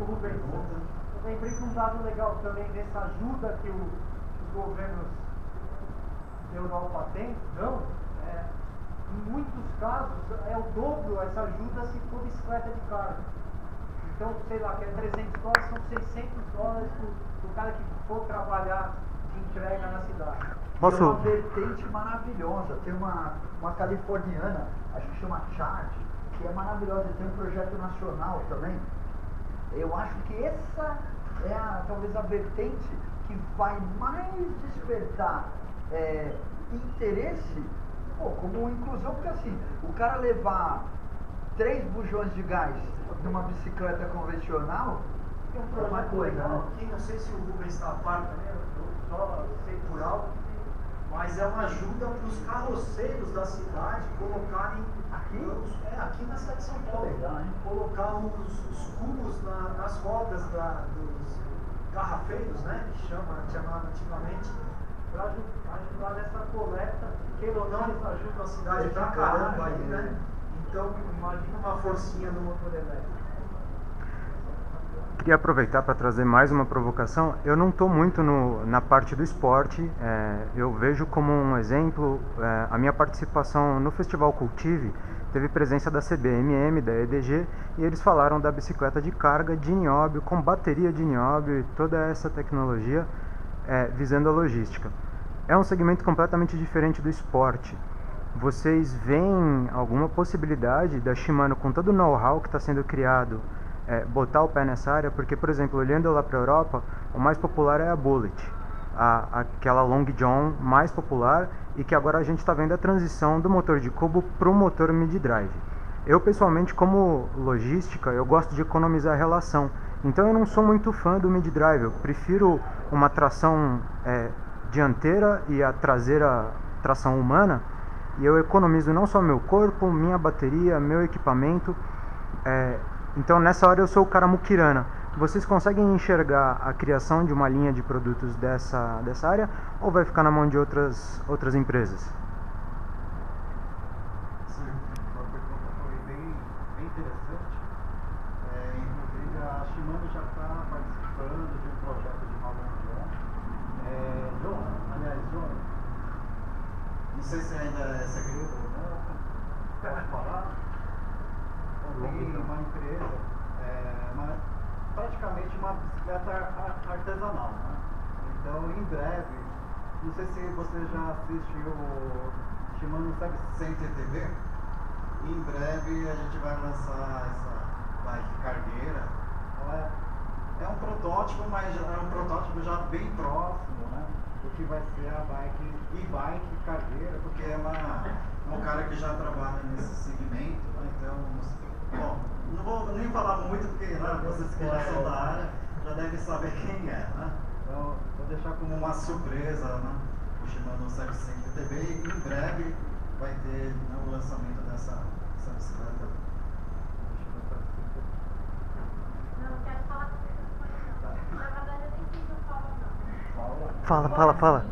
o Rubens, eu lembrei de um dado legal também dessa ajuda que os governos da Europa dão. Em muitos casos é o dobro essa ajuda se for bicicleta de carga. Então, sei lá, que é $300, são $600 pro cara que for trabalhar de entrega na cidade. Tem uma vertente maravilhosa, tem uma californiana, acho que chama Charge, que é maravilhosa, tem um projeto nacional também. Eu acho que essa é talvez a vertente que vai mais despertar interesse, como inclusão, porque assim, o cara levar 3 bujões de gás numa bicicleta convencional Tem um projeto legal aqui, não sei se o Rubens está a par também, eu só sei por alto, mas é uma ajuda para os carroceiros da cidade colocarem aqui na cidade de São Paulo, colocar os cubos nas rodas dos garrafeiros, né, que chamava antigamente, para ajudar nessa coleta, queira ou não, eles ajudam a cidade pra caramba aí, né? Então, imagina uma forcinha no motor elétrico. Queria aproveitar para trazer mais uma provocação. Eu não estou muito na parte do esporte. Eu vejo como um exemplo a minha participação no Festival Cultive. Teve presença da CBMM, da EDG, e eles falaram da bicicleta de carga de nióbio, com bateria de nióbio e toda essa tecnologia visando a logística. É um segmento completamente diferente do esporte. Vocês veem alguma possibilidade da Shimano, com todo o know-how que está sendo criado, botar o pé nessa área? Porque, por exemplo, olhando lá para a Europa, o mais popular é a Bullet, aquela Long John mais popular, e que agora a gente está vendo a transição do motor de cubo para o motor mid-drive. Eu, pessoalmente, como logística, eu gosto de economizar a relação. Então eu não sou muito fã do mid-drive, eu prefiro uma tração dianteira e a traseira tração humana, e eu economizo não só meu corpo, minha bateria, meu equipamento. Então nessa hora eu sou o cara muquirana. Vocês conseguem enxergar a criação de uma linha de produtos dessa área, ou vai ficar na mão de outras empresas? Sim, a pergunta foi bem interessante. Inclusive a Shimano já está participando de um projeto de uma Long John. Não sei se ainda é segredo ou não, pode falar. Tem uma empresa, praticamente uma bicicleta artesanal, né? Então, em breve, não sei se você já assistiu o Shimano 100 TTV, em breve a gente vai lançar essa bike cargueira. Ela é um protótipo, mas é um protótipo já bem próximo, né, do que vai ser a bike e-bike cargueira, porque é um cara que já trabalha nesse segmento, né? Então, bom, não vou nem falar muito, porque vocês que já são da área já devem saber quem é, né? Então, vou deixar como uma surpresa, né, o Shimano 700 TB, e em breve vai ter, né, o lançamento dessa bicicleta. Não quero falar com você, não. Na verdade, eu nem sei se eu falo, não. Fala.